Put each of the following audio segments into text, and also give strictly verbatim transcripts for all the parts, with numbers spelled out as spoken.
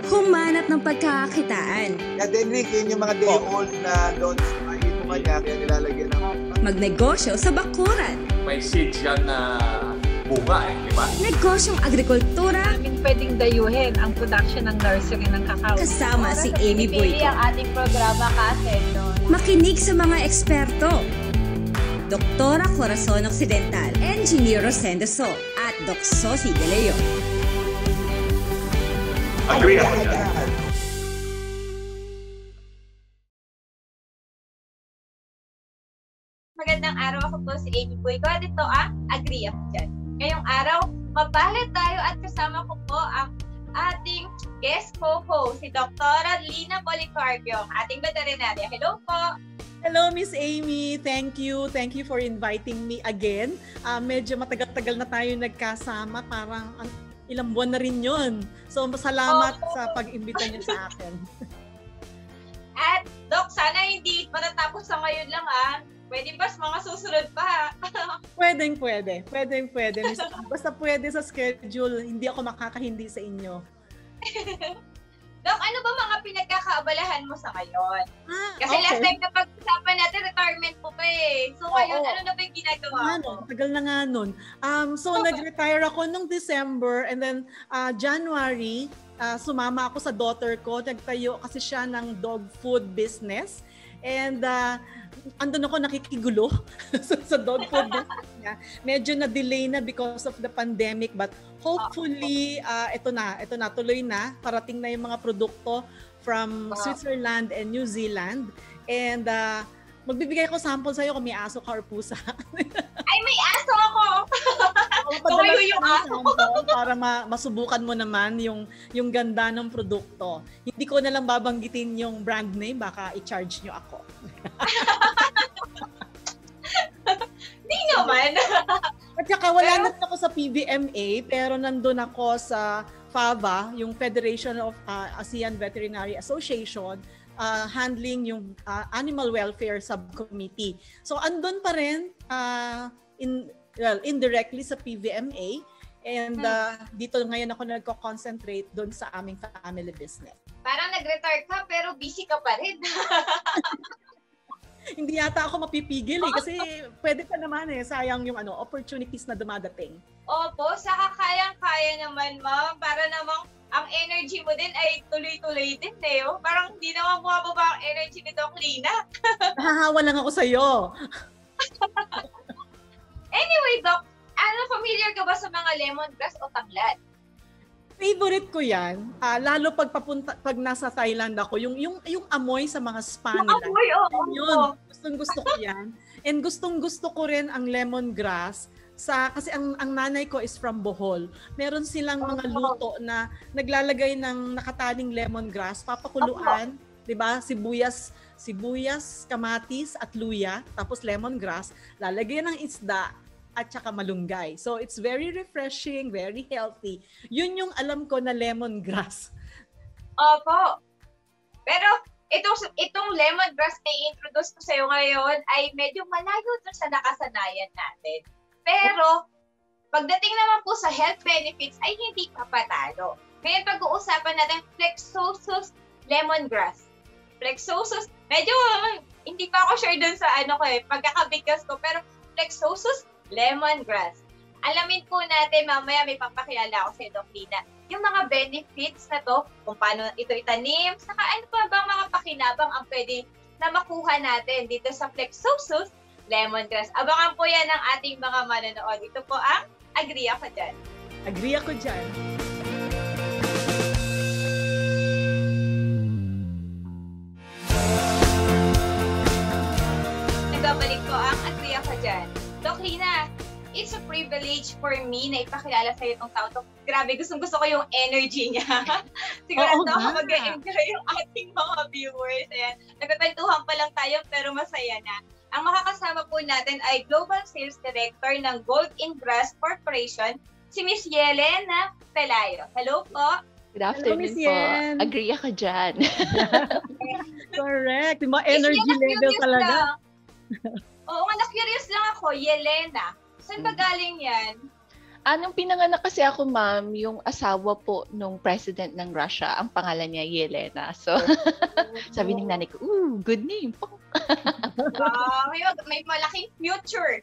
humanap ng pagkakakitaan. Kaya Denrick, yun yung mga day-old na loans na inuman niya, kaya nilalagyan ng... Magnegosyo sa bakuran. May seeds yan na bunga eh, di ba? Negosyong agrikultura. Namin pwedeng dayuhin ang production ng nursery ng kakao. Kasama si Amy Boyko. ang ating programa kasi doon. Makinig sa mga eksperto. Doktora Corazon Occidental, Engineer Rosendo Sol, at Doc Sophie De Leon. Agree ako dyan. Magandang araw, ako po si Amy Boyko at ito ang Agree ako dyan. Ngayong araw, mabalit tayo at kasama ko po ang ating guest co-host, si Doktora Lina Policarpio, ating veterinarya. Hello po! Hello, Miss Amy. Thank you. Thank you for inviting me again. Uh, medyo matagal-tagal na tayo nagkasama. Parang uh, ilang buwan na rin yun. So, salamat oh. sa pag-imbita niyo sa akin. At, Doc, sana hindi matatapos sa ngayon lang, ah. Pwede ba sa mga susunod pa? Pwedeng pwede. Pwedeng pwede. Basta pwede sa schedule, hindi ako makakahindi sa inyo. Doc, ano ba mga pinagkakaabalahan mo sa ngayon? Ah, Kasi okay. last time na pag-usapan natin, retirement po pa eh. So ngayon, Oo. ano na ba yung ginagawa Ano, mo? tagal na nga nun. Um, so, Okay. nag-retire ako nung December and then uh, January, uh, sumama ako sa daughter ko. Nagtayo kasi siya ng dog food business. And uh, andun ako nakikigulo sa dog food business niya. Medyo na-delay na because of the pandemic, but hopefully, uh, ito na, ito na, tuloy na. Parating na yung mga produkto from Wow. Switzerland and New Zealand. And uh, magbibigay ako sample sa'yo kung may aso ka or pusa. Ay, may aso ako! Tumayo yung aso ko. Para ma- masubukan mo naman yung, yung ganda ng produkto. Hindi ko na lang babanggitin yung brand name, baka i-charge nyo ako. Di naman. At saka wala na ako sa P V M A, pero nandun ako sa FAVA, yung Federation of uh, ASEAN Veterinary Association, uh, handling yung uh, Animal Welfare Subcommittee. So andun pa rin, uh, in, well, indirectly sa P V M A, and uh, dito ngayon ako nagko-concentrate doon sa aming family business. Parang nag-retire ka, pero busy ka pa rin. Hindi yata ako mapipigil eh, kasi pwede pa naman eh, sayang yung ano, opportunities na dumadating. Opo, saka kayang-kaya naman, ma'am. Para namang ang energy mo din ay tuloy-tuloy din eh. Oh. Parang hindi naman bumababa ang energy ni Doc Lina. Nahahawa lang ako sa'yo. Anyway, Doc, ano, familiar ka ba sa mga lemongrass o tanglad? Favorite ko yan, uh, lalo pag papunta, pag nasa Thailand ako, yung yung yung amoy sa mga spa nila. Amoy, oo. Yun, gustong gusto ko yan. And gustong gusto ko rin ang lemongrass sa kasi ang ang nanay ko is from Bohol. Meron silang mga luto na naglalagay ng nakataning lemongrass, papakuluan, 'di ba? Sibuyas, sibuyas, kamatis at luya, tapos lemongrass, lalagyan ng isda at saka malunggay. So it's very refreshing, very healthy. Yun yung alam ko na lemongrass. Opo. Pero itong itong lemongrass na i-introduce ko sa iyo ngayon ay medyo malayo dun sa nakasanayan natin. Pero pagdating naman po sa health benefits ay hindi pa patalo. Ngayon pag-uusapan natin Flexosus lemongrass. Flexosus, medyo hindi pa ako sure dun sa ano ko eh, pagkakabigkas ko, pero Flexosus lemongrass. Alamin po natin mamaya, may papakilala ako sa Doc Lina, yung mga benefits na to, kung paano ito itanim, saka ano pa bang mga pakinabang ang pwede na makuha natin dito sa Flexosus lemongrass. Abangan po yan ng ating mga manonood. Ito po ang Agree Ako Dyan. Agree ako dyan. Nagbabalik po ang Agree Ako Dyan. Doc Lina, it's a privilege for me na ipakilala sa'yo itong tao to. Grabe, gustong gusto ko yung energy niya. Sigurado Oo, ako nga. mag-enjoy yung ating mga viewers. Ayan. Nagkakwentuhan pa lang tayo pero masaya na. Ang makakasama po natin ay Global Sales Director ng Gold in Grass Corporation, si Miss Yelena Pelayo. Hello po. Good afternoon Miss po. Yen. Agree ako dyan. Correct. Yung mga Miss energy Yelena, level curious talaga. lang. Oo nga, na-curious lang ako. Yelena. Saan ba galing yan? Anong pinanganak kasi ako, ma'am, yung asawa po nung president ng Russia, ang pangalan niya Yelena. So, sabi ng nanay ko, ooh, good name. uh, may, may malaking future.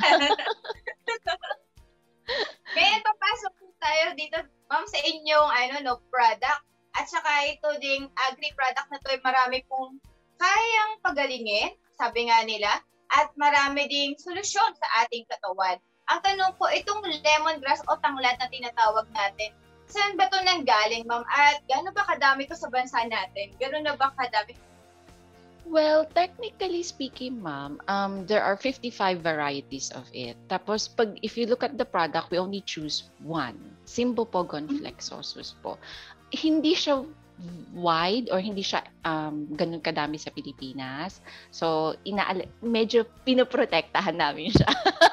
Ngayon, papasok po tayo dito, ma'am, sa inyong ano, no, product. At saka ito ding agri-product na to ay marami pong kayang pagalingin, sabi nga nila, at marami ding solusyon sa ating katawan. Ang tanong po, itong lemongrass o tanglad na tinatawag natin, saan ba ito nanggaling, ma'am? At gano'n ba kadami ito sa bansa natin? Gano'n na ba kadami? Well, technically speaking, ma'am, um, there are fifty-five varieties of it. Tapos, pag if you look at the product, we only choose one. Symbopogon flexosus po. Hindi siya wide or hindi siya um, ganun kadami sa Pilipinas. So, inaal- medyo pinoprotektahan namin siya.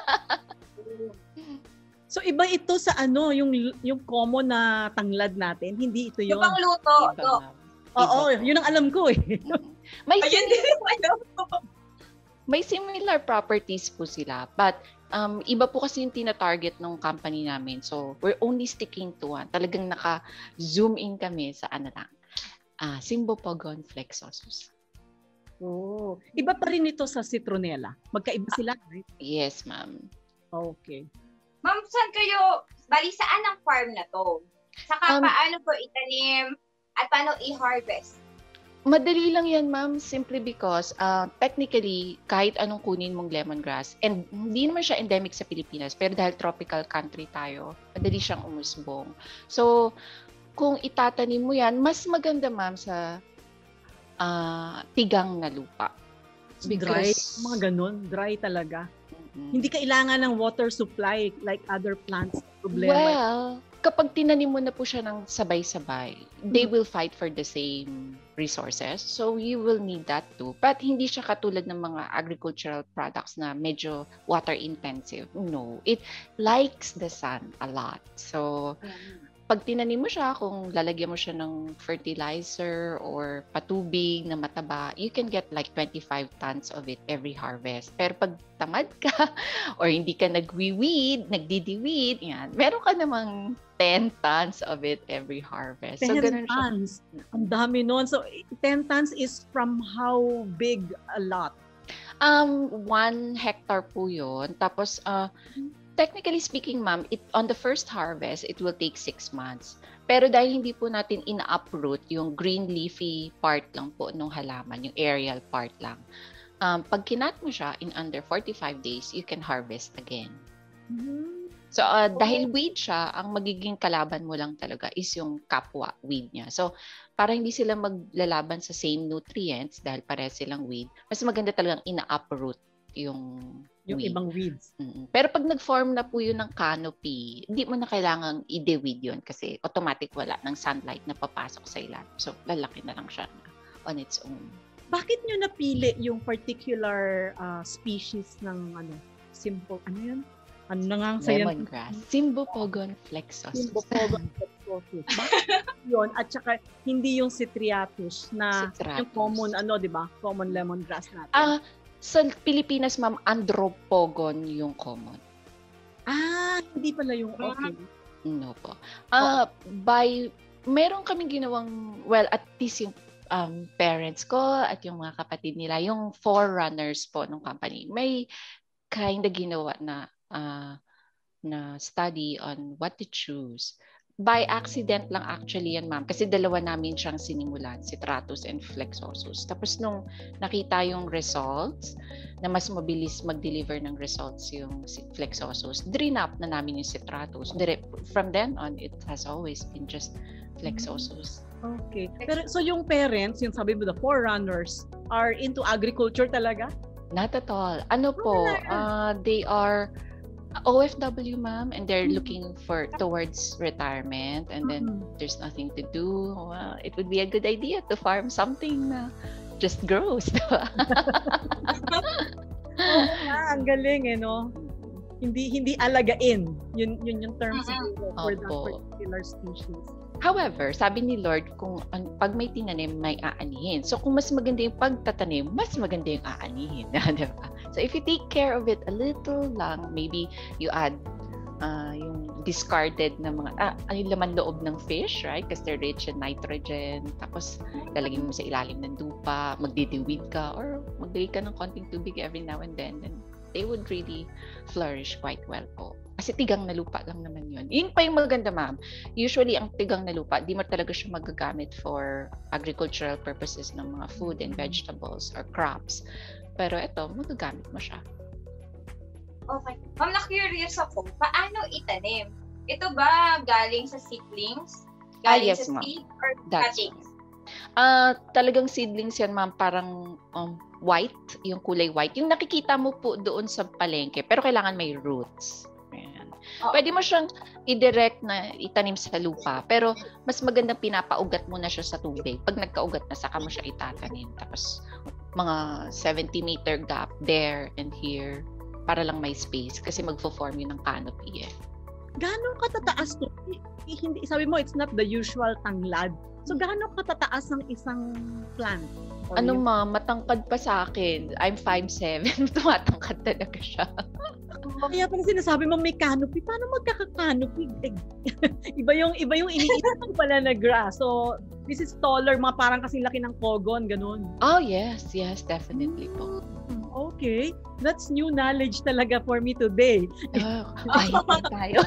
So, iba ito sa ano, yung yung common na tanglad natin. Hindi ito yun. Ibang luto. Iba, No. ma'am. Oo, Iba po. yun ang alam ko eh. May Ayun din yung alam ko. May similar properties po sila, but um, iba po kasi yung tina-target ng company namin. So, we're only sticking to one. Talagang naka-zoom in kami sa ano lang, uh, Symbopogon flexosus. Oh, iba pa rin ito sa citronella. Magkaiba sila, right? Yes, ma'am. Okay. Ma'am, saan kayo, bali saan ang farm na to? Saka Um, paano po itanim at paano i-harvest? Madali lang yan, ma'am, simply because uh, technically, kahit anong kunin mong lemongrass, and hindi naman siya endemic sa Pilipinas, pero dahil tropical country tayo, madali siyang umusbong. So, kung itatanim mo yan, mas maganda, ma'am, sa uh, tigang na lupa. Dry, Because- mga ganun. Dry talaga. Mhm. Hindi kailangan ng water supply like other plants. Problema. Well, kapag tinanim mo na po siya ng sabay-sabay, they Hmm. will fight for the same resources. So, you will need that too. But hindi siya katulad ng mga agricultural products na medyo water-intensive. No. It likes the sun a lot. So, pag tinanim mo siya, kung lalagyan mo siya ng fertilizer or patubig na mataba, you can get like twenty-five tons of it every harvest. Pero pag tamad ka or hindi ka nagwi-weed, nagdidiweed, yan, meron ka namang ten tons of it every harvest. So, ten ganun siya. tons. Ang dami nun. So, ten tons is from how big a lot? Um, one hectare po yun. Tapos, uh, technically speaking, ma'am, it, on the first harvest, it will take six months. Pero dahil hindi po natin ina-uproot yung green leafy part lang po nung halaman, yung aerial part lang, um, pag kinat mo siya in under forty-five days, you can harvest again. So, uh, dahil weed siya, ang magiging kalaban mo lang talaga is yung kapwa weed niya. So, para hindi sila maglalaban sa same nutrients dahil pareha silang weed, mas maganda talagang ina-uproot yung Yung weed. ibang weeds. Mm. Pero pag nag-form na po yun ng canopy, hindi mo na kailangang i-deweed yun kasi automatic wala ng sunlight na papasok sa ilalim. So, lalaki na lang siya on its own. Bakit nyo napili yung particular uh, species ng ano, simple, ano yun? Ano na nga ang scientific- Lemongrass. Symbopogon flexosus. Symbopogon flexosus. Bakit yun? At saka hindi yung citriatus na Citratus. yung common, ano, di ba? Common lemongrass natin. Ah, sa Pilipinas, ma'am, Andropogon yung common. Ah, hindi pala yung okay. No po. Ah, by meron kaming ginawang, well, at least yung um, parents ko at yung mga kapatid nila, yung forerunners po ng company, may kind of ginawa na uh, na study on what to choose. By accident lang actually yan, ma'am. Kasi dalawa namin siyang sinimulan, Citratus and Flexosus. Tapos nung nakita yung results, na mas mabilis mag-deliver ng results yung Flexosus, drinap na namin yung Citratus. From then on, it has always been just Flexosus. Okay. Pero so yung parents, yung sabi mo, the forerunners, are into agriculture talaga? Not at all. Ano po, uh, they are O F W, ma'am, and they're looking for towards retirement, and then Mhm. there's nothing to do. Well, it would be a good idea to farm something na just grows. Oo nga, ang galing eh, no? Hindi hindi alagain. Yun yun yung term Mhm. siguro for that Opo. particular species. However, sabi ni Lord, kung an- pag may tinanim, may aanihin. So kung mas maganda yung pagtatanim, mas maganda yung aanihin. Diba? So if you take care of it a little lang, maybe you add uh, yung discarded na mga, ah, yung laman loob ng fish, right? Because they're rich in nitrogen. Tapos, lalagyan mo sa ilalim ng lupa, magdidiwid ka, or magbigay ka ng konting tubig every now and then. And they would really flourish quite well po. Kasi tigang na lupa lang naman yun. Yun pa yung maganda, ma'am. Usually, ang tigang na lupa, di mo talaga siya magagamit for agricultural purposes ng mga food and vegetables or crops. Pero ito, magagamit mo siya. Okay. Ma'am, na-curious ako, paano itanim? Ito ba galing sa seedlings? Galing Ah, yes, sa ma'am. seed or That's cuttings? Ah, talagang seedlings yan, ma'am, parang um, white, yung kulay white. Yung nakikita mo po doon sa palengke, pero kailangan may roots. Ayan. Oo. Pwede mo siyang i-direct na itanim sa lupa, pero mas magandang pinapaugat mo na siya sa tubig. Pag nagkaugat na, saka mo siya itatanim. Tapos mga seventy meter gap there and here para lang may space kasi magfo-form yun ng canopy eh. Gaano katataas to? I- Hindi, sabi mo, it's not the usual tanglad. So, gaano katataas ang isang plant? Or Ano yung- ma, matangkad pa sa akin. I'm five seven. Tumatangkad talaga siya. Kaya pala sinasabi mo may canopy. Paano magkaka-canopy? Eh, iba yung iba yung iniisip ko pala na grass. So, this is taller, mga parang kasing laki ng kogon, ganun. Oh, yes. Yes, definitely po. Hmm, Okay. That's new knowledge talaga for me today. Oh, ay, tayo.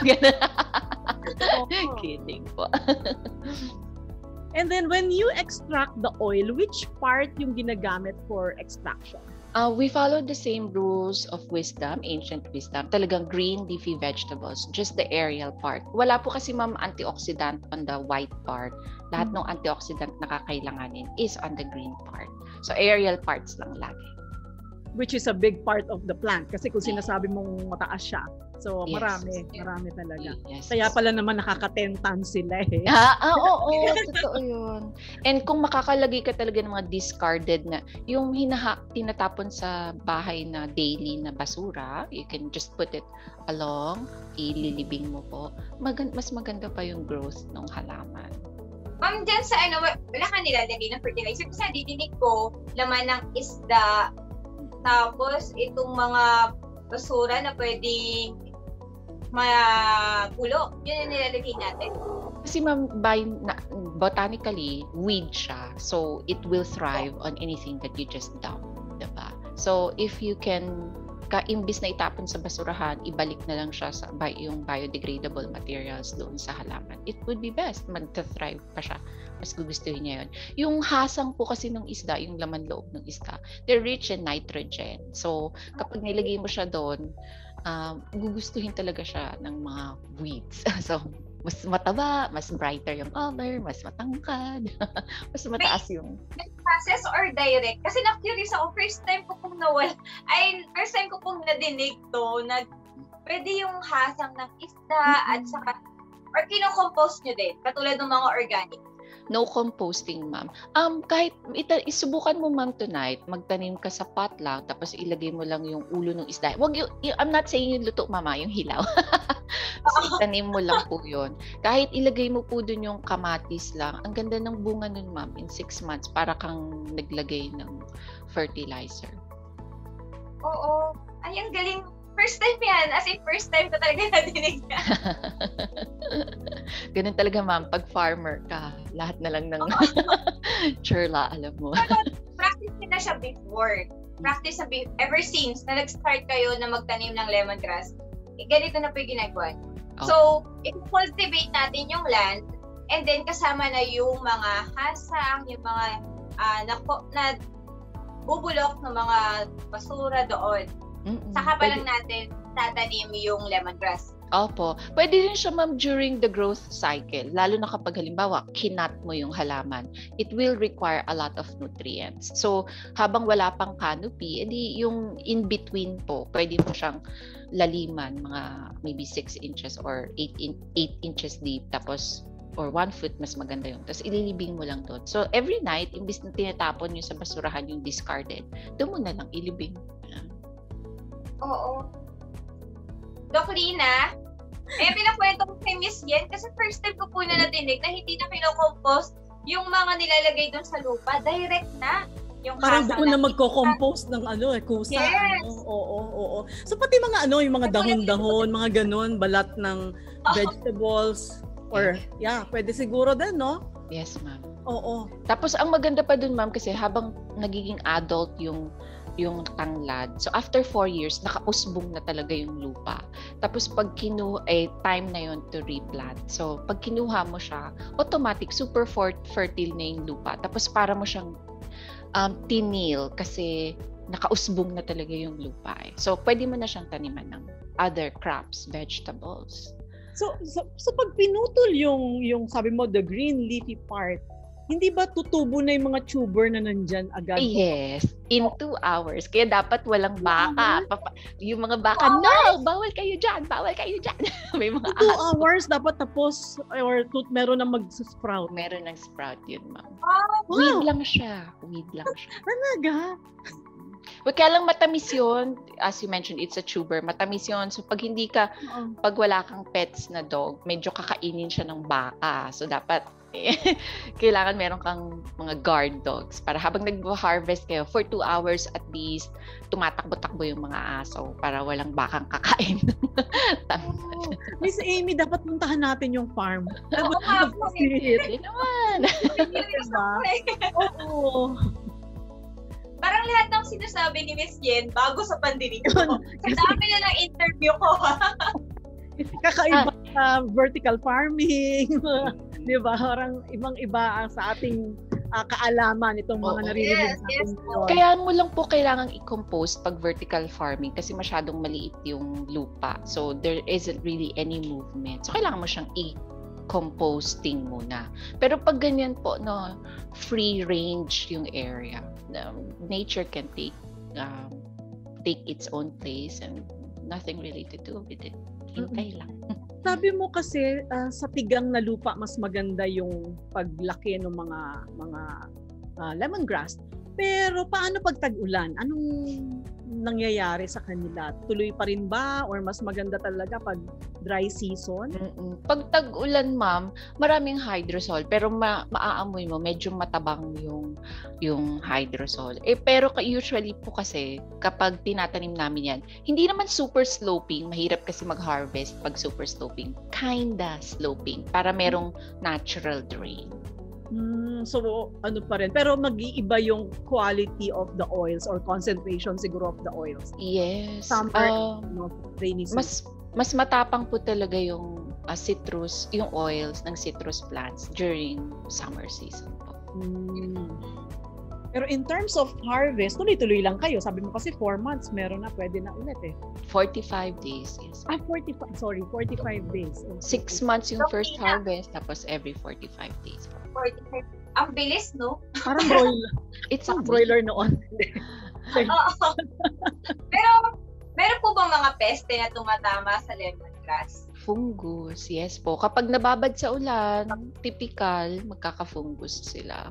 Kidding po. And then when you extract the oil, which part yung ginagamit for extraction? Uh, we follow the same rules of wisdom, ancient wisdom. Talagang green leafy vegetables, just the aerial part. Wala po kasi ma'am antioxidant on the white part. Lahat ng antioxidant na kakailanganin is on the green part. So aerial parts lang lagi. Which is a big part of the plant. Kasi kung sinasabi mong mataas siya. So Yes. marami, marami talaga. Yes. Kaya pala naman nakaka-ten tons sila eh. Ah, ah, oo, oo, totoo yun. And kung makakalagay ka talaga ng mga discarded na, yung hinaha, tinatapon sa bahay na daily na basura, you can just put it along, ililibing mo po. Magan- mas maganda pa yung growth ng halaman. Ma'am, dyan sa ano, wala ka nilalagay ng fertilizer. Kasi didinig ko, laman ng isda, tapos itong mga basura na pwedeng mapulo. Yun yung nilalagay natin. Kasi ma'am, by na, botanically, weed siya. So, it will thrive on anything that you just dump. Diba? So, if you can, ka, imbis na itapon sa basurahan, ibalik na lang siya sa by, yung biodegradable materials doon sa halaman. It would be best. Mag-thrive pa siya. Mas gugustuhin niya yun. Yung hasang po kasi ng isda, yung laman loob ng isda, they're rich in nitrogen. So, kapag nilagay mo siya doon, um, gugustuhin talaga siya ng mga weeds. So, mas mataba, mas brighter yung color, mas matangkad, mas mataas yung... Process or direct? Kasi na-curious ako, first time ko pong nawal, ay, first time ko pong nadinig to, na pwede yung hasang ng isda at saka, or kino-compose nyo din, katulad ng mga organic. No composting, ma'am. Um, kahit ita, isubukan mo, ma'am, tonight, magtanim ka sa pot lang, tapos ilagay mo lang yung ulo ng isda. Wag yung, I'm not saying yung luto, mama, yung hilaw. So, itanim mo lang po yun. Kahit ilagay mo po dun yung kamatis lang, ang ganda ng bunga nun, ma'am, in six months, para kang naglagay ng fertilizer. Oo. Ay, ang galing. First time yan. As in, first time ko talaga nadinig yan. Ganun talaga, ma'am. Pag farmer ka, lahat na lang ng churla, alam mo. Practice ko na siya before. Practice na be- ever since na nag-start kayo na magtanim ng lemongrass, eh, ganito na po yung ginagawa. Oh. So, i-cultivate natin yung land, and then kasama na yung mga hasang, yung mga uh, na, na bubulok ng mga basura doon. Mm-mm. Saka pa Pwede- lang natin tatanim yung lemongrass. Opo. Pwede din siya, ma'am, during the growth cycle. Lalo na kapag halimbawa, kinat mo yung halaman. It will require a lot of nutrients. So, habang wala pang canopy, edi yung in-between po, pwede mo siyang laliman, mga maybe six inches or eight, in, eight inches deep. Tapos, or one foot, mas maganda yun. Tapos, ililibing mo lang doon. So, every night, imbis na tinatapon nyo sa basurahan yung discarded, doon mo na lang ilibing. Oo. Doc Lina, eh, pinakwento ko kay Miss Yen kasi first time ko po na natinig na hindi na kino-compost yung mga nilalagay doon sa lupa. Direct na. yung Parang hasang doon na ng- magko-compost ng ano, eh, kusa. Yes. Ano? Oo, oo, oo. So pati mga ano, yung mga dahon-dahon, mga ganun, balat ng vegetables, or yeah, pwede siguro din, no? Yes, ma'am. Oo. Tapos ang maganda pa dun, ma'am, kasi habang nagiging adult yung yung tanglad. So after four years, nakausbong na talaga yung lupa. Tapos pag kinuha, eh, time na yon to replant. So pag kinuha mo siya, automatic, super fort, fertile na yung lupa. Tapos para mo siyang um, tinil kasi nakausbong na talaga yung lupa. Eh. So pwede mo na siyang taniman ng other crops, vegetables. So, so, so pag pinutol yung, yung sabi mo, the green leafy part, hindi ba tutubo na yung mga tuber na nandyan agad? Yes, in two hours. Kaya dapat walang baka. Papa, yung mga baka, no, bawal kayo dyan, bawal kayo dyan. May mga Two aso. hours dapat tapos or tut meron na mag-sprout. Meron ng sprout yun, ma'am. Oh, Weed lang siya. Weed lang siya. Talaga? Well, kaya lang matamis yun. As you mentioned, it's a tuber. Matamis yun. So, pag hindi ka, Oo. pag wala kang pets na dog, medyo kakainin siya ng baka. So, dapat, kailangan meron kang mga guard dogs para habang nag-harvest kayo for two hours at least, tumatakbo-takbo yung mga aso para walang bakang kakain. Oh, Miss Amy, dapat puntahan natin yung farm. Oo nga po, Visit. Hindi naman. Diba? Oo. Parang lahat ng sinasabi ni Miss Yen bago sa pandinig ko. Sa dami na ng interview ko. Kakaiba sa vertical farming. Di ba? Parang ibang-iba ang sa ating uh, kaalaman itong mga Oo. naririnig Yes, natin. yes po. ngayon. Kaya mo lang po kailangang i-compose pag vertical farming kasi masyadong maliit yung lupa. So, there isn't really any movement. So, kailangan mo siyang i-composting muna. Pero pag ganyan po, no, free range yung area. Um, nature can take um, take its own place and nothing really to do with it. Hintay lang. Sabi mo kasi uh, sa tigang na lupa mas maganda yung paglaki ng mga mga uh, lemongrass. Pero paano pag tag-ulan? Anong nangyayari sa kanila? Tuloy pa rin ba or mas maganda talaga pag dry season? Mm-mm. Pag tag-ulan, ma'am, maraming hydrosol pero ma- maaamoy mo medyo matabang yung yung hydrosol. Eh pero usually po kasi kapag tinatanim namin yan, hindi naman super sloping, mahirap kasi mag-harvest pag super sloping. Kinda sloping para merong natural drain. Hmm, so ano pa rin. Pero mag-iiba yung quality of the oils or concentration siguro of the oils. Yes. Summer, Um, no, rainy season. mas mas matapang po talaga yung uh, citrus, yung oils ng citrus plants during summer season po. Hmm. Pero in terms of harvest, tuloy-tuloy lang kayo. Sabi mo kasi four months, meron na, pwede na ulit eh. forty-five days, yes. Ah, forty-five, sorry, forty-five days. Okay. Six months yung first Okay na. harvest, tapos every forty-five days. Ang bilis, no? Parang broiler, It's a parang broiler noon. Oo. Pero, meron po bang mga peste na tumatama sa lemongrass? fungus, yes po. Kapag nababad sa ulan, typical, magkaka-fungus sila.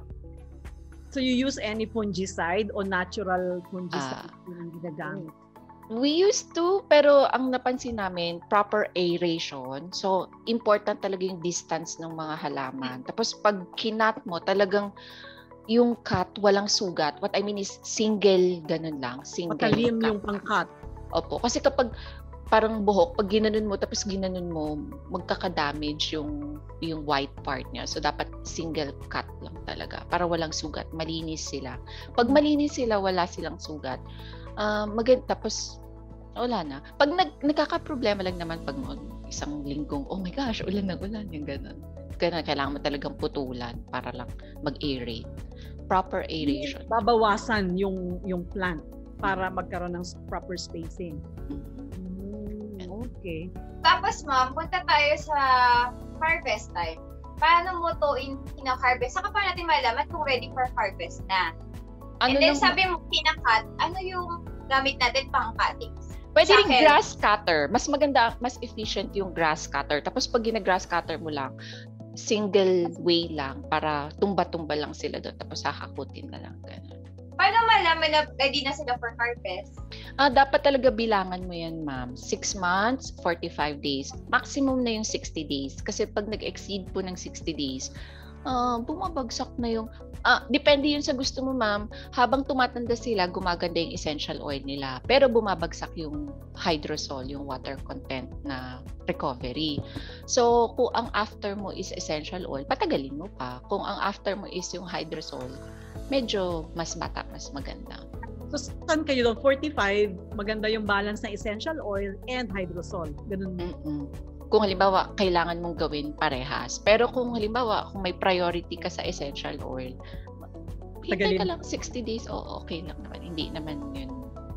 So you use any fungicide o natural fungicide Ah. yung ginagamit? We used to, pero ang napansin namin, proper aeration. So, important talaga yung distance ng mga halaman. Tapos, pag kinat mo, talagang yung cut, walang sugat. What I mean is, single, ganun lang. Single Matalim cut. yung pangkat. Opo. Kasi kapag parang buhok, pag ginanon mo, tapos ginanon mo, magkaka-damage yung, yung white part niya. So, dapat single cut lang talaga para walang sugat. Malinis sila. Pag malinis sila, wala silang sugat. Uh, maganda. Tapos, wala na. Pag nag, nagkaka-problema lang naman pag isang linggong, oh my gosh, ulan ng ulan, yung gano'n. Kaya kailangan mo talagang putulan para lang mag-aerate. Proper aeration. Babawasan yung yung plant para magkaroon ng proper spacing. Mm-hmm. Okay. Tapos, ma'am, punta tayo sa harvest time. Paano mo to in kina-harvest? Saka pa natin malaman kung ready for harvest na. Ano And then, lang- sabi mo, kinakat, ano yung gamit natin pang cutting? Pwede rin Sa akin. grass cutter. Mas maganda, mas efficient yung grass cutter. Tapos pag gina-grass cutter mo lang, single way lang para tumba-tumba lang sila doon. Tapos hakakutin na lang. Ganun. Paano malaman na ready na sila for harvest? Ah, dapat talaga bilangan mo yan, ma'am. Six months, forty-five days. Maximum na yung sixty days. Kasi pag nag-exceed po ng sixty days, Ah, bumabagsak na yung ah, depende yun sa gusto mo, ma'am. Habang tumatanda sila, gumaganda yung essential oil nila. Pero bumabagsak yung hydrosol, yung water content na recovery. So, kung ang after mo is essential oil, patagalin mo pa. Kung ang after mo is yung hydrosol, medyo mas bata, mas maganda. So, saan kayo doon? forty-five, maganda yung balance ng essential oil and hydrosol. Ganun. Mm-mm. Kung halimbawa, kailangan mong gawin parehas. Pero kung halimbawa, kung may priority ka sa essential oil, hintay ka lang sixty days, oo, okay lang naman. Hindi naman yun.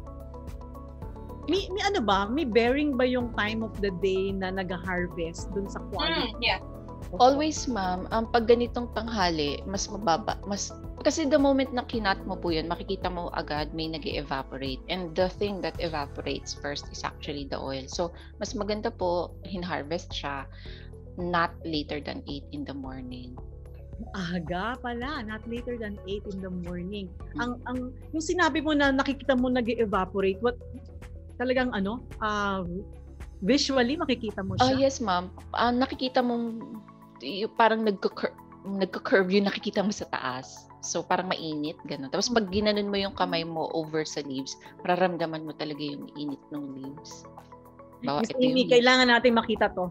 May, may ano ba? May bearing ba yung time of the day na nag-harvest dun sa quality? Mm, yeah. Always, ma'am, ang pag ganitong tanghali, mas mababa, mas kasi the moment na kinat mo po yun, makikita mo agad may nag-evaporate. And the thing that evaporates first is actually the oil. So, mas maganda po, hin-harvest siya not later than eight in the morning. Aga pala, not later than eight in the morning. Ang ang yung sinabi mo na nakikita mo nag-evaporate, what talagang ano, uh, visually makikita mo siya? Oh, yes, ma'am. Uh, nakikita mo parang nagko-curve, nagko-curve yung nakikita mo sa taas. So, parang mainit, gano'n. Tapos, pag ginanon mo yung kamay mo over sa leaves, mararamdaman mo talaga yung init ng leaves. Bawa, Miss Amy, yung... kailangan natin makita to.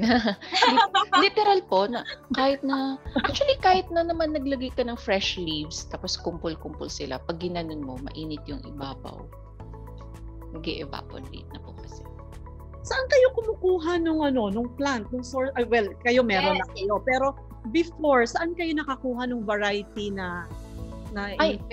Literal po, na kahit na, actually, kahit na naman naglagay ka ng fresh leaves, tapos kumpul-kumpul sila, pag ginanon mo, mainit yung ibabaw. Nag-evaporate na po kasi. Saan kayo kumukuha nung ano, nung plant, nung source? Uh, well, kayo meron yes. na kayo, pero before, saan kayo nakakuha nung variety na na I,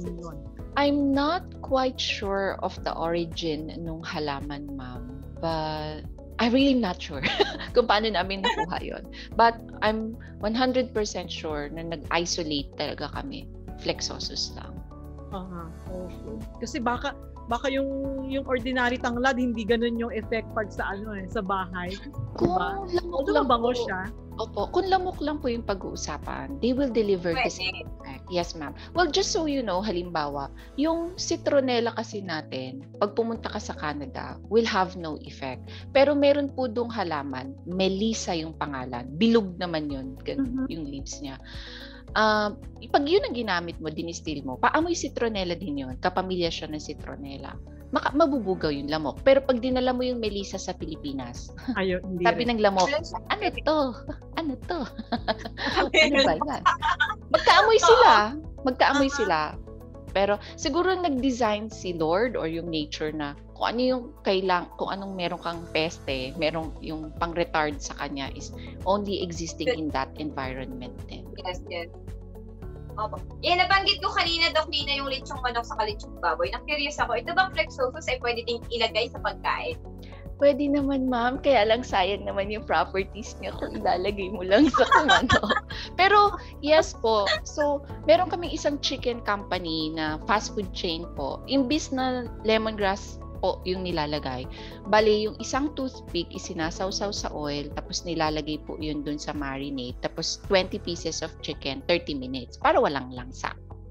I'm not quite sure of the origin nung halaman, ma'am. But I'm really not sure kung paano namin nakuha yon. But I'm one hundred percent sure na nag-isolate talaga kami. Flexosus lang. Aha. Uh-huh. Okay. Kasi baka baka yung yung ordinary tanglad hindi ganoon yung effect pag sa ano eh sa bahay. Kung diba? lamok lang bango siya. Opo, kung lamok lang po yung pag-uusapan, they will deliver the same effect. Yes, ma'am. Well, just so you know, halimbawa, yung citronella kasi natin, pag pumunta ka sa Canada, will have no effect. Pero meron po dong halaman, Melissa yung pangalan. Bilog naman yun, ganun, mm-hmm. yung leaves niya. Uh, pag yun ang ginamit mo, dinistil mo, paamoy citronella din yun. Kapamilya siya ng citronella. Maka, mabubugaw yung lamok. Pero pag dinala mo yung Melissa sa Pilipinas, Ayaw, hindi sabi rin. ng lamok, ano to? Ano to? Ano ba yan? Magkaamoy sila. Magkaamoy sila. Pero siguro nag-design si Lord or yung nature na kung ano yung kailang, kung anong meron kang peste, merong yung pang-retard sa kanya is only existing in that environment din. Yes, yes. Opo. Yan, nabanggit ko kanina, Doc Lina, yung lechong manok sa lechong baboy. Na-curious ako, ito bang Flexosus ay pwede ding ilagay sa pagkain? Pwede naman, ma'am. Kaya lang sayang naman yung properties niya kung ilalagay mo lang sa manok. Pero, yes po. So, meron kaming isang chicken company na fast food chain po. Imbis na lemongrass po yung nilalagay. Bali, yung isang toothpick isinasawsaw sa oil, tapos nilalagay po yun dun sa marinade, tapos twenty pieces of chicken, thirty minutes, para walang langsa.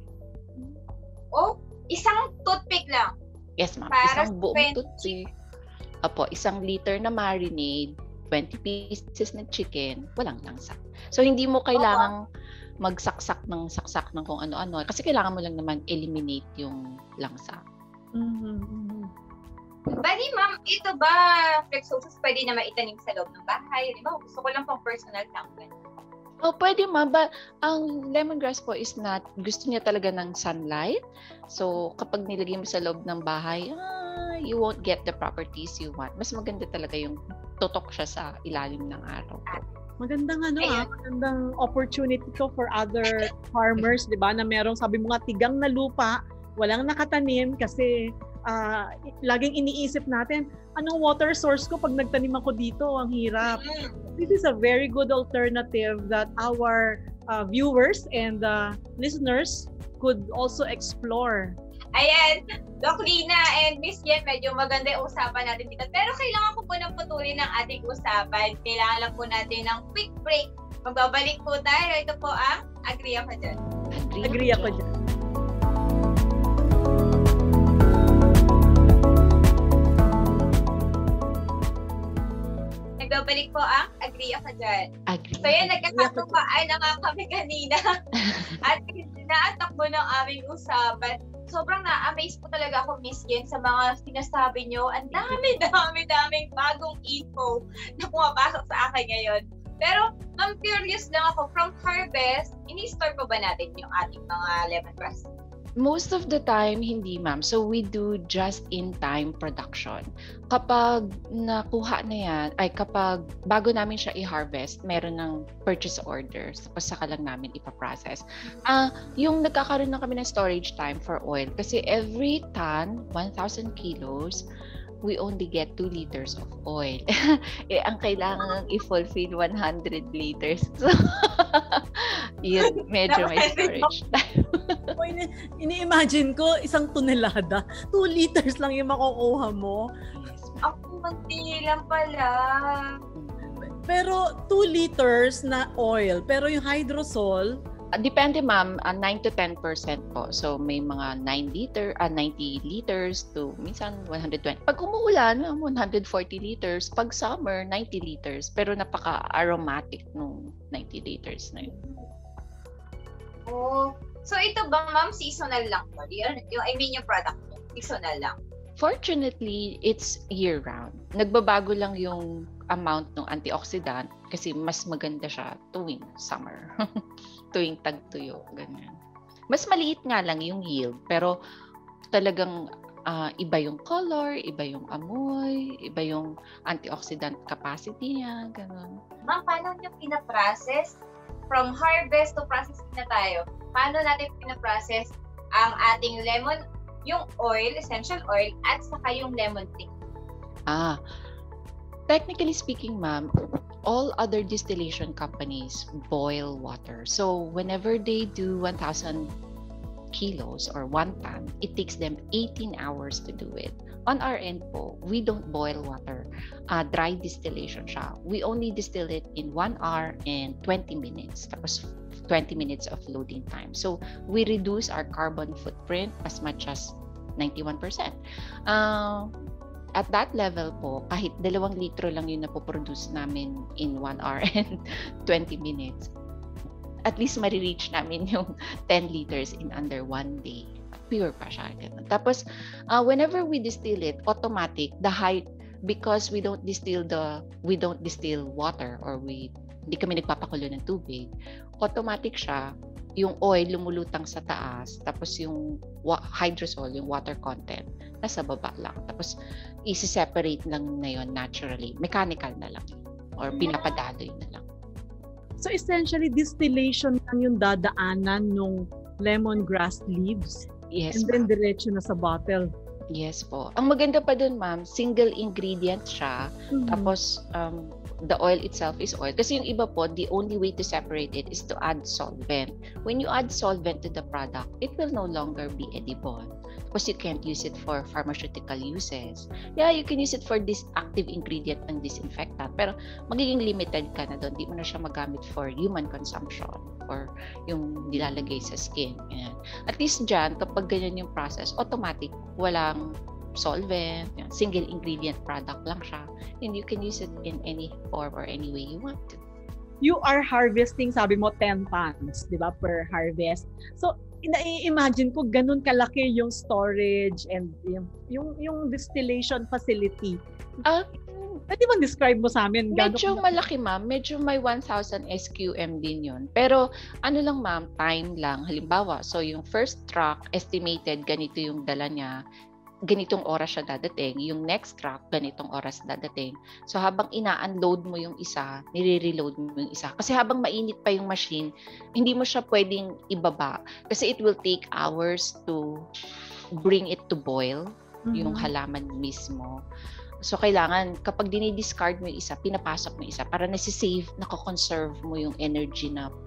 Oh, isang toothpick lang? Yes, ma'am. Para isang buong twenty toothpick. Apo, isang liter na marinade, twenty pieces na chicken, walang langsa. So, hindi mo kailangang magsaksak ng saksak ng kung ano-ano, kasi kailangan mo lang naman eliminate yung langsa. Mm-hmm. Bali, ma'am, ito ba Flexosus pwede na maitanim sa loob ng bahay? Di ba? Gusto ko lang pang personal tangan. Oh, pwede, ma'am. But ang lemongrass po is not, gusto niya talaga ng sunlight. So, kapag nilagay mo sa loob ng bahay, ah, you won't get the properties you want. Mas maganda talaga yung tutok siya sa ilalim ng araw po. Magandang ano ah, magandang opportunity to for other farmers, di ba? Na merong, sabi mo nga, tigang na lupa, walang nakatanim kasi uh, laging iniisip natin, anong water source ko pag nagtanim ako dito? Ang hirap. This is a very good alternative that our uh, viewers and uh, listeners could also explore. Ayan, Doc Lina and Miss Yen, medyo maganda yung usapan natin dito. Pero kailangan ko po nang putulin ng ating usapan. Kailangan lang po natin ng quick break. Magbabalik po tayo. Ito po ang Agree Ako Dyan. Agree, Agree ako dyan. binabalik ko ang agree ako dyan. Agree. So yan, nagkakatumaan na nga kami kanina. At naatakbo ng aming usapan. Sobrang na-amaze po talaga ako, Miss Yen, sa mga sinasabi nyo. Ang dami, dami, daming bagong info na pumapasok sa akin ngayon. Pero, ma'am, curious lang ako, from harvest, ini-store pa ba natin yung ating mga lemongrass? Most of the time, hindi ma'am. So we do just-in-time production. Kapag nakuha na yan, ay kapag bago namin siya i-harvest, meron ng purchase orders. Tapos saka lang namin ipaprocess. Uh, yung nagkakaroon na kami ng storage time for oil, kasi every ton, one thousand kilos, we only get two liters of oil. eh, ang kailangan i-fulfill one hundred liters. So, yun, medyo may storage time. Ini-imagine ko, isang tonelada, two liters lang yung makukuha mo. Ako, manti lang pala. Pero two liters na oil, pero yung hydrosol, Uh, depende ma'am, uh, nine to ten percent po. So may mga nine liter, uh, ninety liters to minsan one hundred twenty. Pag umuulan, one hundred forty liters. Pag summer, ninety liters. Pero napaka-aromatic nung ninety liters na yun. Oh, so ito ba ma'am, seasonal lang po? Yung, yung, I mean yung product mo, seasonal lang? Fortunately, it's year-round. Nagbabago lang yung amount ng antioxidant kasi mas maganda siya tuwing summer. Tuwing tagtuyo, ganyan. Mas maliit nga lang yung yield, pero talagang uh, iba yung color, iba yung amoy, iba yung antioxidant capacity niya, gano'n. Ma'am, paano nyo pinaprocess? From harvest to processing na tayo. Paano natin pinaprocess ang ating lemon, yung oil, essential oil, at saka yung lemon tea? Ah, technically speaking, ma'am, all other distillation companies boil water. So whenever they do one thousand kilos or one ton, it takes them eighteen hours to do it. On our end po, we don't boil water. Uh, dry distillation siya. We only distill it in one hour and twenty minutes. Tapos twenty minutes of loading time. So we reduce our carbon footprint as much as ninety-one percent. Uh, At that level po, kahit dalawang litro lang yung napoproduce namin in one hour and twenty minutes, at least marireach namin yung ten liters in under one day. Pure pa siya. Ganun. Tapos, uh, whenever we distill it, automatic, the height, because we don't distill the, we don't distill water or we, hindi kami nagpapakulo ng tubig, automatic siya, yung oil lumulutang sa taas, tapos yung wa- hydrosol, yung water content, nasa baba lang. Tapos, isi-separate lang na yun naturally. Mechanical na lang. Or pinapadaloy na lang. so essentially distillation lang yung dadaanan ng lemongrass leaves. Yes, and then ma'am. diretso na sa bottle. Yes po. Ang maganda pa dun, ma'am, single ingredient siya. Mm-hmm. Tapos, um, the oil itself is oil. Kasi yung iba po, the only way to separate it is to add solvent. When you add solvent to the product, it will no longer be edible. Because you can't use it for pharmaceutical uses. Yeah, you can use it for this active ingredient ng disinfectant. Pero magiging limited ka na doon. Di mo na siya magamit for human consumption or yung nilalagay sa skin. Yan. At least dyan, kapag ganyan yung process, automatic, walang solvent, yan, single ingredient product lang siya. And you can use it in any form or any way you want to. You are harvesting, sabi mo, ten tons, di ba, per harvest. So, na-imagine ko ganun kalaki yung storage and yung yung, yung distillation facility. Ah, pwede bang describe mo sa amin? Medyo malaki, ma'am. Medyo may one thousand S Q M din yun. Pero ano lang, ma'am, time lang. Halimbawa, so yung first truck, estimated ganito yung dala niya. Ganitong oras siya dadating. Yung next truck, ganitong oras dadating. So habang ina-unload mo yung isa, nire-reload mo yung isa. Kasi habang mainit pa yung machine, hindi mo siya pwedeng ibaba. Kasi it will take hours to bring it to boil, mm-hmm. yung halaman mismo. So kailangan, kapag dinidiscard mo yung isa, pinapasok mo yung isa para nasi-save, nako-conserve mo yung energy na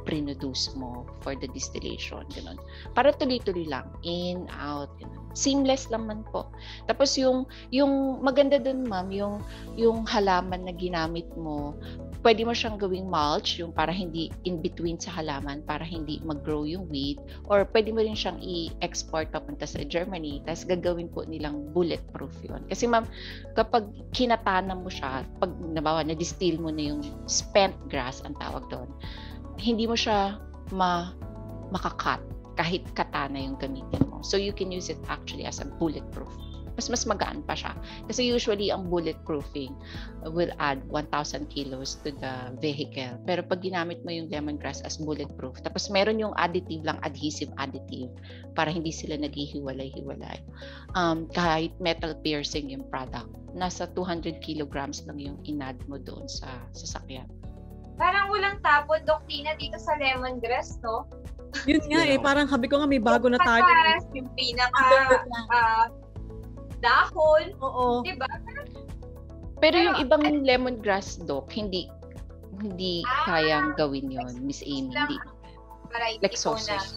produce mo for the distillation. Ganun. Para tuloy-tuloy lang. In, out. Ganun. Seamless naman po. Tapos yung, yung maganda dun, ma'am, yung, yung halaman na ginamit mo, pwede mo siyang gawing mulch, yung para hindi in between sa halaman, para hindi mag-grow yung weed. Or pwede mo rin siyang i-export papunta sa Germany, tapos gagawin po nilang bulletproof yun. Kasi ma'am, kapag kinatanan mo siya, pag nabawa, na-distill mo na yung spent grass, ang tawag doon, hindi mo siya ma makakat kahit katana yung gamitin mo. So you can use it actually as a bulletproof. Mas mas magaan pa siya. Kasi usually ang bulletproofing will add one thousand kilos to the vehicle. Pero pag ginamit mo yung lemongrass as bulletproof, tapos meron yung additive lang, adhesive additive, para hindi sila naghihiwalay-hiwalay. Um, kahit metal piercing yung product, nasa two hundred kilograms lang yung in-add mo doon sa sasakyan. Parang walang tapon, Doc Tina, dito sa lemongrass, no? Yun nga eh, parang sabi ko nga may bago na tayo. Yung pinaka uh, dahon, oo. Diba? Pero yung ibang lemongrass, Doc, hindi hindi ah, kayang gawin yon, Miss Amy. Hindi. Lexosus.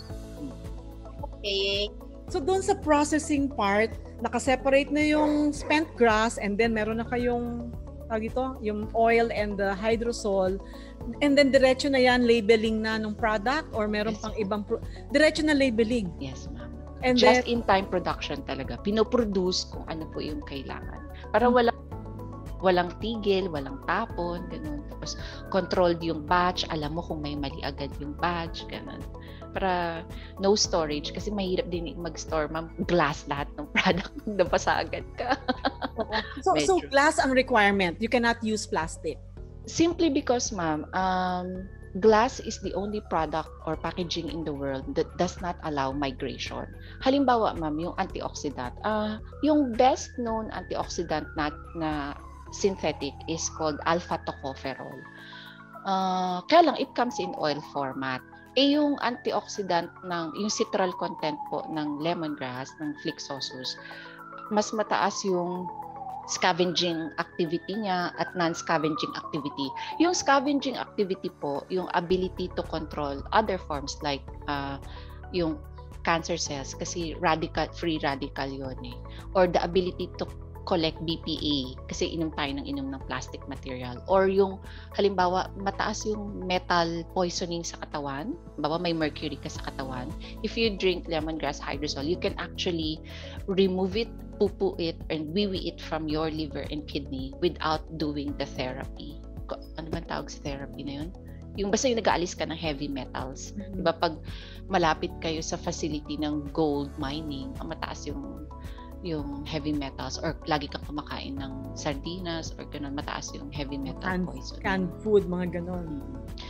Okay. So doon sa processing part, nakaseparate na yung spent grass and then meron na kayong tawag ito, yung oil and the hydrosol. And then diretso na yan, labeling na ng product or meron yes, pang ibang pro- diretso na labeling. Yes, ma'am. And just then, in time production talaga. Pinoproduce kung ano po yung kailangan. Para walang walang tigil, walang tapon, ganun. Tapos controlled yung batch, alam mo kung may mali agad yung batch, ganun. Para no storage kasi mahirap din mag-store, ma'am, glass lahat ng product, nabasa agad ka. so so glass ang requirement. You cannot use plastic. Simply because, ma'am, um glass is the only product or packaging in the world that does not allow migration. Halimbawa, ma'am, yung antioxidant. Uh, yung best known antioxidant na, na synthetic is called alpha tocopherol. Uh, kaya lang, it comes in oil format. Eh yung antioxidant ng, yung citral content po ng lemongrass, ng Flixosus, mas mataas yung scavenging activity niya at non-scavenging activity. Yung scavenging activity po, yung ability to control other forms like uh, yung cancer cells kasi radical, free radical yun eh. Or the ability to collect B P A kasi inom tayo ng inom ng plastic material. Or yung halimbawa mataas yung metal poisoning sa katawan, halimbawa may mercury ka sa katawan, if you drink lemongrass hydrosol, you can actually remove it, pupu it, and wiwi it from your liver and kidney without doing the therapy. Ano ba tawag sa therapy na yun? Yung basta yung nag-aalis ka ng heavy metals. Mm-hmm. Diba pag malapit kayo sa facility ng gold mining, mataas yung yung heavy metals or lagi kang kumakain ng sardinas or ganun, mataas yung heavy metal Can, poison. Canned food, mga ganun.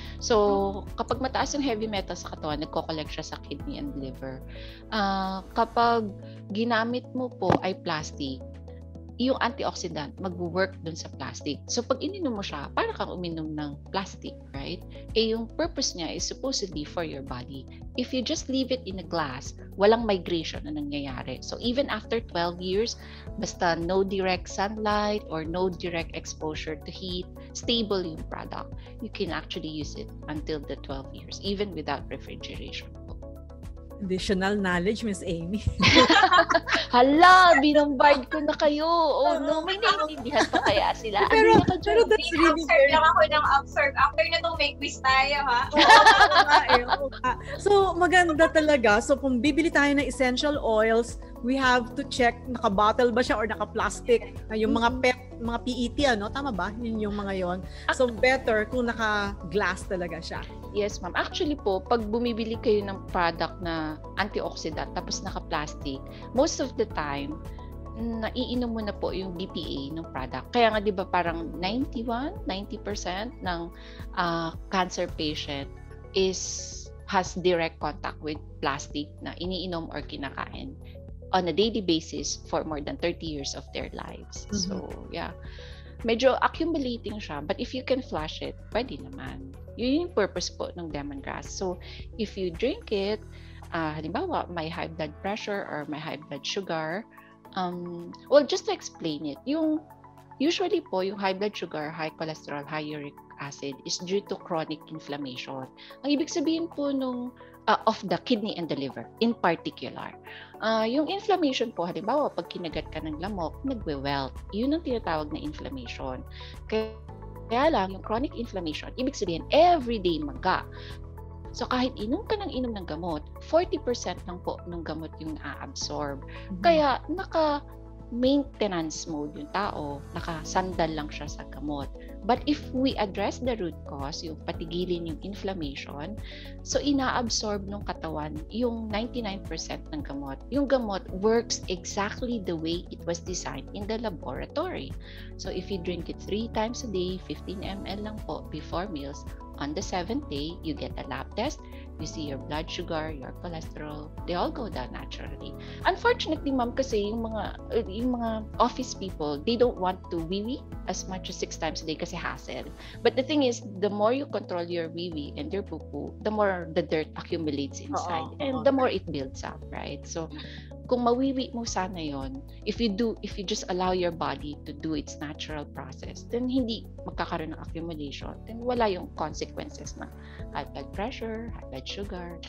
So, kapag mataas yung heavy metals sa katawan, nagko-collect siya sa kidney and liver. Uh, kapag ginamit mo po ay plastic, yung antioxidant mag-work dun sa plastic. So, pag ininom mo siya, para kang uminom ng plastic, right? Eh, yung purpose niya is supposedly for your body. If you just leave it in a glass, walang migration na nangyayari. So, even after twelve years, basta no direct sunlight or no direct exposure to heat, stable yung product, you can actually use it until the twelve years, even without refrigeration. Additional knowledge, Miss Amy. Hala, binombard ko na kayo. Oh no, may naiintindihan pa kaya sila? Pero, ano pero that's really observe lang ako ng observe. After na itong may quiz tayo, ha? So, maganda talaga. So, kung bibili tayo ng essential oils, we have to check naka-bottle ba siya or naka-plastic. Yung mga pet, mga P E T, ano? Tama ba? Yun yung mga yon. So, better kung naka-glass talaga siya. Yes, ma'am. Actually po, pag bumibili kayo ng product na antioxidant tapos naka-plastic, most of the time, naiinom mo na po yung B P A ng product. Kaya nga 'di ba parang ninety-one, ninety percent ng uh, cancer patient is has direct contact with plastic na iniinom or kinakain on a daily basis for more than thirty years of their lives. Mm-hmm. So, yeah. Medyo accumulating siya, but if you can flush it, pwede naman. Yun yung purpose po ng lemongrass. So, if you drink it, uh, halimbawa, may high blood pressure or may high blood sugar, um, well, just to explain it, yung usually po, yung high blood sugar, high cholesterol, high uric acid is due to chronic inflammation. Ang ibig sabihin po nung uh, of the kidney and the liver in particular. Uh, yung inflammation po, halimbawa pag kinagat ka ng lamok, nagwe-welt. Yun ang tinatawag na inflammation. Kaya, kaya lang, yung chronic inflammation, ibig sabihin everyday maga. So kahit inom ka ng inom ng gamot, forty percent lang po ng gamot yung na-absorb. Mm-hmm. Kaya naka maintenance mode yung tao, nakasandal lang siya sa gamot. But if we address the root cause, yung patigilin yung inflammation, so ina-absorb ng katawan yung ninety-nine percent ng gamot. Yung gamot works exactly the way it was designed in the laboratory. So if you drink it three times a day, fifteen milliliters lang po before meals, on the seventh day, you get a lab test, you see your blood sugar, your cholesterol, they all go down naturally. Unfortunately, ma'am, kasi yung mga yung mga office people, they don't want to wee-wee as much as six times a day kasi hassle. But the thing is, the more you control your wee-wee and your poo-poo, the more the dirt accumulates inside uh-oh, and uh-oh. the more it builds up, right? So, kung mawiwi mo sana yon, if you do, if you just allow your body to do its natural process, then hindi magkakaroon ng accumulation, then wala yung consequences na high blood pressure, high blood sugar.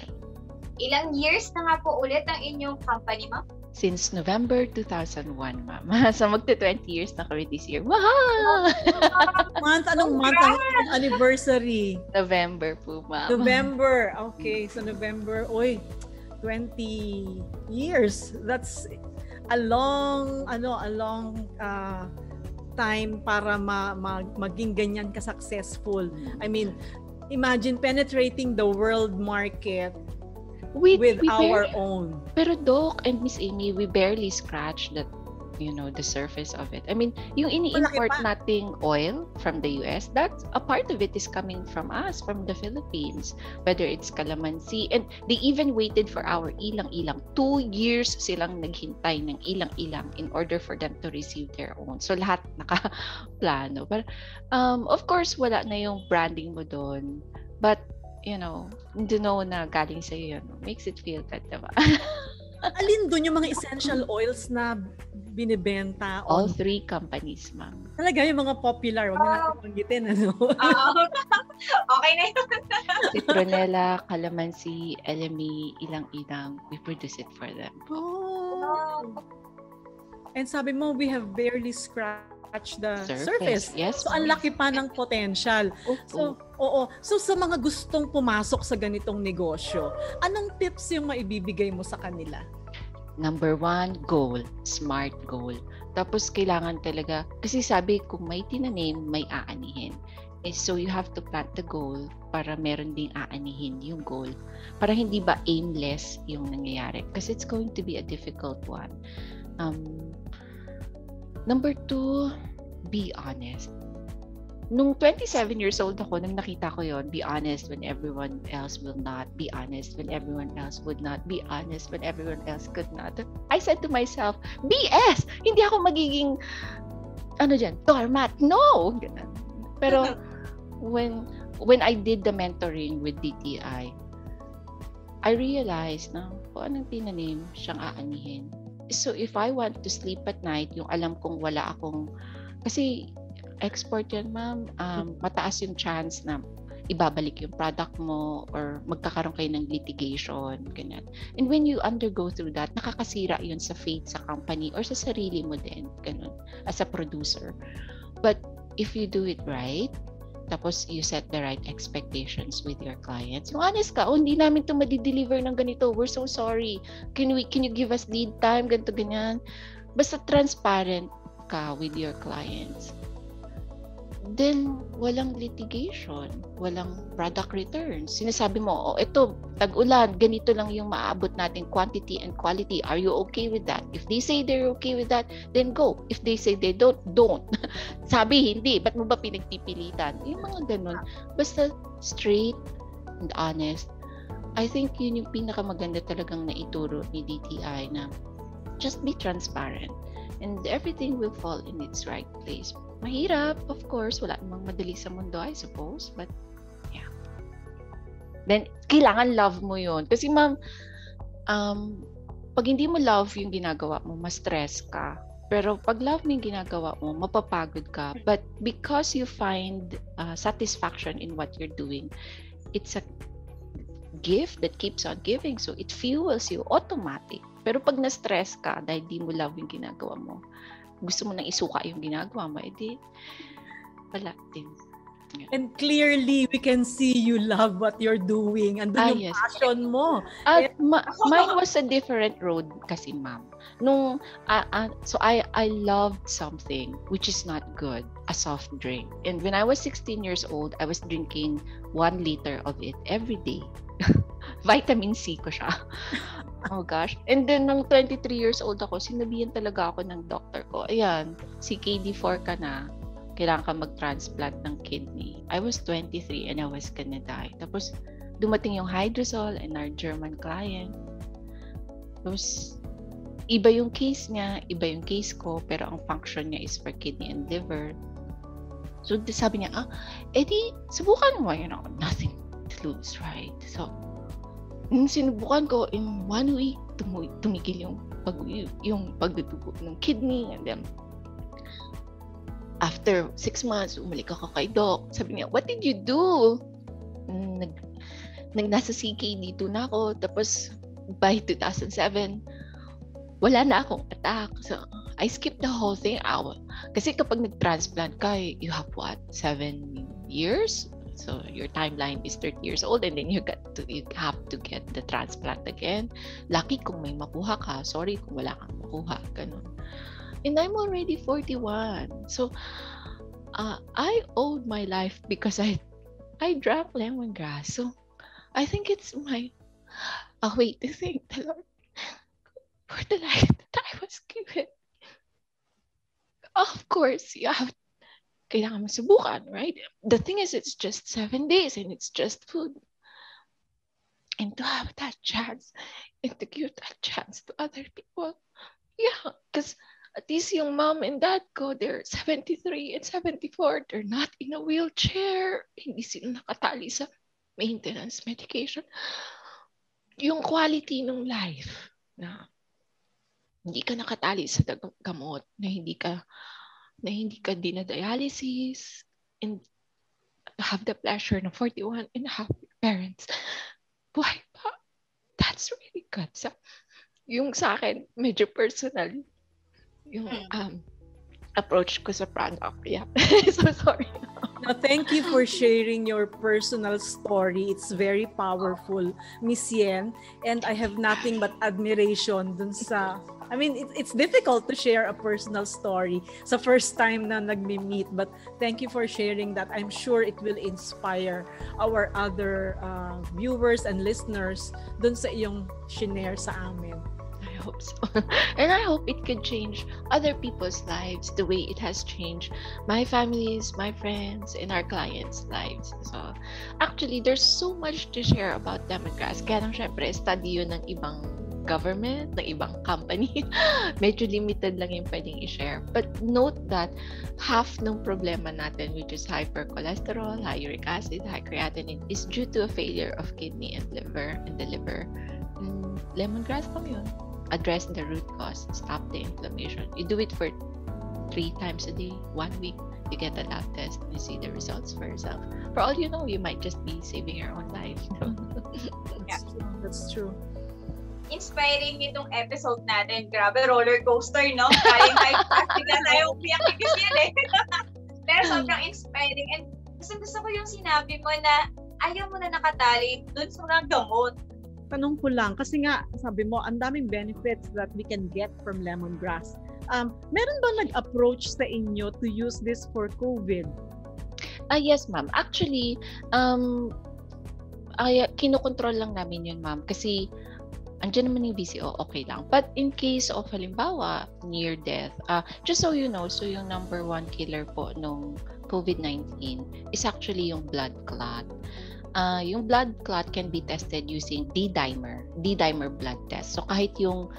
Ilang years na nga po ulit ang inyong company, ma'am? Since November two thousand one, ma'am. So magto twenty years na kami this year. Wow! month, anong month ang anniversary? November po, ma'am. November. Okay, so November. Oy, twenty years. That's a long ano, a long uh, time para ma, ma, maging ganyan ka successful. I mean, imagine penetrating the world market with, with we our barely, own. Pero Doc and Miss Amy, we barely scratch that, you know, the surface of it. I mean, yung ini-import nating oil from the U S, that's a part of it is coming from us, from the Philippines. Whether it's calamansi, and they even waited for our ilang-ilang. Two years silang naghintay ng ilang-ilang in order for them to receive their own. So lahat naka-plano. But um, of course, wala na yung branding mo doon. But, you know, to know na galing sa'yo yun, makes it feel good, diba? Alin doon yung mga essential oils na binibenta? All on... three companies, ma'am. Talaga yung mga popular, wag na natin panggitin, ano? Uh, okay na yun. Citronella, calamansi, L M E, ilang-ilang, we produce it for them. Oh. And sabi mo, we have barely scratched the surface. surface. Yes. So, ang laki pa ng potential. Oh, so, oo. So, sa mga gustong pumasok sa ganitong negosyo, anong tips yung maibibigay mo sa kanila? Number one, goal. Smart goal. Tapos, kailangan talaga, kasi sabi, kung may tinanim, may aanihin. Eh, so, you have to plant the goal para meron ding aanihin yung goal. Para hindi ba aimless yung nangyayari. Kasi it's going to be a difficult one. Um, number two, be honest. Nung twenty-seven years old ako, nang nakita ko yon, be honest when everyone else will not. Be honest when everyone else would not. Be honest when everyone else could not. I said to myself, B S! Hindi ako magiging, ano dyan, doormat. No! Pero, when when I did the mentoring with D T I, I realized na kung anong tinanim, siyang aanihin. So, if I want to sleep at night, yung alam kong wala akong, kasi, export yan, ma'am, um, mataas yung chance na ibabalik yung product mo or magkakaroon kayo ng litigation, ganyan. And when you undergo through that, nakakasira yun sa faith sa company or sa sarili mo din, ganun, as a producer. But if you do it right, tapos you set the right expectations with your clients, yung honest ka, oh, hindi namin ito madi-deliver ng ganito, we're so sorry, can we, can you give us lead time, ganito, ganyan. Basta transparent ka with your clients. Then, walang litigation, walang product returns. Sinasabi mo, oh, ito, tag-ulan, ganito lang yung maaabot natin, quantity and quality. Are you okay with that? If they say they're okay with that, then go. If they say they don't, don't. Sabi, hindi. Ba't mo ba pinagpipilitan? Yung mga ganun. Basta straight and honest. I think yun yung pinakamaganda talagang naituro ni D T I na just be transparent and everything will fall in its right place. Mahirap, of course. Wala namang madali sa mundo, I suppose. But, yeah. Then, kailangan love mo yun. Kasi, ma'am, um, pag hindi mo love yung ginagawa mo, ma-stress ka. Pero pag love mo yung ginagawa mo, mapapagod ka. But because you find uh, satisfaction in what you're doing, it's a gift that keeps on giving. So it fuels you automatic. Pero pag na-stress ka dahil di mo love yung ginagawa mo, gusto mo nang isuka yung ginagawa mo, edi wala din. Yeah. And clearly, we can see you love what you're doing. And Ah, yung yes. passion mo. At ma- mine was a different road kasi, ma'am. Nung, uh, uh, so I, I loved something which is not good, a soft drink. And when I was sixteen years old, I was drinking one liter of it every day. Vitamin C ko siya. Oh gosh. And then, nung twenty-three years old ako, sinabihan talaga ako ng doctor ko, ayan, C K D four ka na. Kailangan ka mag-transplant ng kidney. I was twenty-three and I was gonna die. Tapos, dumating yung hydrosol and our German client. Tapos, iba yung case niya, iba yung case ko, pero ang function niya is for kidney and liver. So, sabi niya, ah, edi, subukan mo, you know, nothing to lose, right? So, nung sinubukan ko, in one week, tum- tumigil yung, pag, yung pagdudugo ng kidney, and then, after six months, umalik ako kay doc. Sabi niya, what did you do? Nag, nag nasa C K D two na ako. Tapos, by two thousand seven, wala na akong attack. So, I skipped the whole thing out. Kasi kapag nag-transplant ka, you have what? Seven years? So, your timeline is thirty years old and then you got to, you have to get the transplant again. Lucky kung may makuha ka. Sorry kung wala kang makuha. Ganun. And I'm already forty-one. So, uh, I owed my life because I I drank lemongrass. So, I think it's my a way to thank the Lord for the life that I was given. Of course, you have kailangan masubukan, right? The thing is, it's just seven days and it's just food. And to have that chance and to give that chance to other people. Yeah, because at least yung mom and dad ko, they're seventy-three and seventy-four. They're not in a wheelchair. Hindi sila nakatali sa maintenance medication. Yung quality ng life na hindi ka nakatali sa gamot, na hindi ka na hindi ka dinadialysis, and have the pleasure na forty-one and a half parents. Buhay pa. That's really good. So, yung sa akin, medyo personal yung um, approach ko sa product. Yeah. So sorry. Now, thank you for sharing your personal story. It's very powerful, Miss Yen. And I have nothing but admiration dun sa... I mean, it, it's difficult to share a personal story sa first time na nagmi-meet. But thank you for sharing that. I'm sure it will inspire our other uh, viewers and listeners dun sa iyong shinare sa amin. I hope so. And I hope it could change other people's lives the way it has changed my family's, my friends, and our clients' lives. So, actually, there's so much to share about lemongrass. Kaya lang syempre, study yun ng ibang government, ng ibang company. Medyo limited lang yung pwedeng i-share. But note that half ng problema natin, which is hypercholesterol, high uric acid, high creatinine, is due to a failure of kidney and liver, and the liver. And lemongrass lang yun. Address the root cause, stop the inflammation. You do it for three times a day, one week, you get a lab test, and you see the results for yourself. For all you know, you might just be saving your own life. That's true. That's true. Inspiring itong episode natin. Grabe, roller coaster, no? Kayang hype fast. Bigla tayo umiyak kasi yan eh. Pero sobrang inspiring. And gusto, gusto ko yung sinabi mo na ayaw mo na nakatali dun sa mga gamot. Tanong ko lang, kasi nga, sabi mo, ang daming benefits that we can get from lemongrass. Um, meron ba nag-approach sa inyo to use this for COVID? Ah, yes, ma'am. Actually, um, ay, kinokontrol lang namin yun, ma'am. Kasi, andyan naman yung B C O, okay lang. But in case of, halimbawa, near death, uh, just so you know, so yung number one killer po nung COVID nineteen is actually yung blood clot. Uh, yung blood clot can be tested using D-dimer, D-dimer blood test. So kahit yung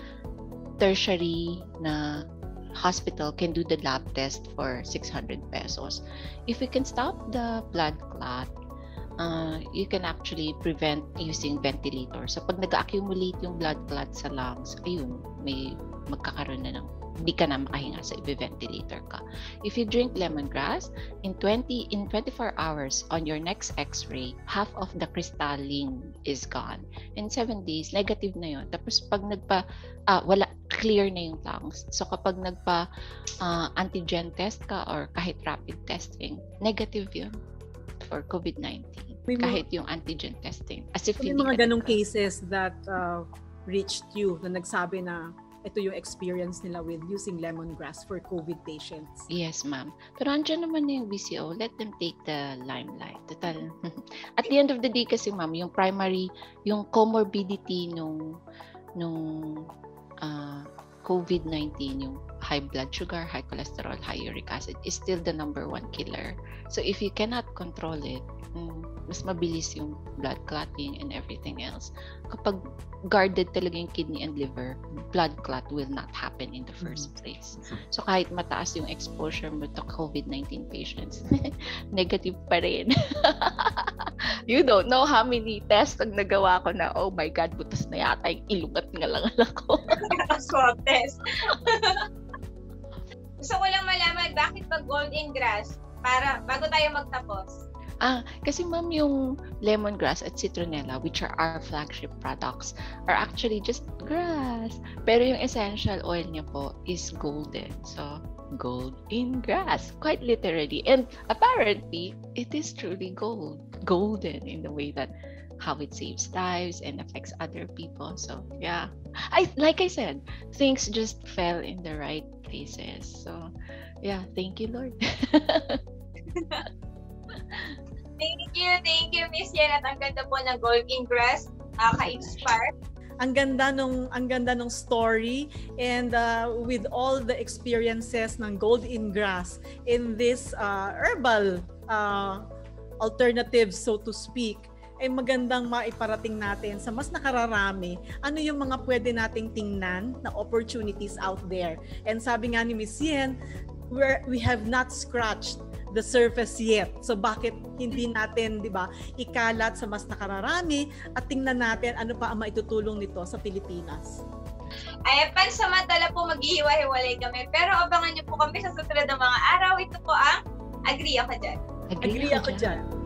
tertiary na hospital can do the lab test for six hundred pesos. If we can stop the blood clot, uh, you can actually prevent using ventilator. So pag nag-accumulate yung blood clot sa lungs, ayun, may magkakaroon na ng di ka na makahinga, so i-ventilator ka. If you drink lemongrass, in twenty in twenty-four hours on your next x-ray, half of the crystalline is gone. In seven days, negative na yun. Tapos pag nagpa, ah, wala, clear na yung lungs. So kapag nagpa uh, antigen test ka or kahit rapid testing, negative yun for COVID nineteen. May kahit mga, yung antigen testing. As if may hindi mga ganong nagka- cases that uh, reached you na nagsabi na ito yung experience nila with using lemongrass for COVID patients. Yes, ma'am. Pero andyan naman na yung B C O. Let them take the limelight. Total. At the end of the day kasi, ma'am, yung primary, yung comorbidity nung, nung uh, COVID nineteen, yung high blood sugar, high cholesterol, high uric acid is still the number one killer. So if you cannot control it, mm, mas mabilis yung blood clotting and everything else. Kapag guarded talaga yung kidney and liver, blood clot will not happen in the first place. So kahit mataas yung exposure mo to COVID nineteen patients, negative pa rin. You don't know how many tests ang nagawa ko na, oh my God, butas na yata yung ilong at ngalangal ako. Swab test. Gusto ko lang malaman, bakit pag golden grass? Para, bago tayo magtapos. Ah, kasi ma'am, yung lemongrass at citronella, which are our flagship products, are actually just grass. Pero yung essential oil niya po is golden. So, gold in grass, quite literally. And apparently, it is truly gold. Golden in the way that how it saves lives and affects other people. So, yeah. I like I said, things just fell in the right places. So, yeah, thank you, Lord. Thank you, thank you, Miss Yen. At ang ganda po ng golden grass. Nakaka-inspire. Ang ganda nung ang ganda nung story, and uh, with all the experiences ng golden grass in this uh, herbal uh, alternatives, so to speak, ay magandang maiparating natin sa mas nakararami ano yung mga pwede nating tingnan na opportunities out there. And sabi nga ni Miss Yen, we're, we have not scratched the surface yet. So bakit hindi natin, 'di ba, ikalat sa mas nakararami at tingnan natin ano pa ang maitutulong nito sa Pilipinas. Ay, pansamantala po maghihiwa-hiwalay kami. Pero abangan niyo po kami sa susunod ng mga araw. Ito po ang Agree Ako Dyan. Agree ako dyan.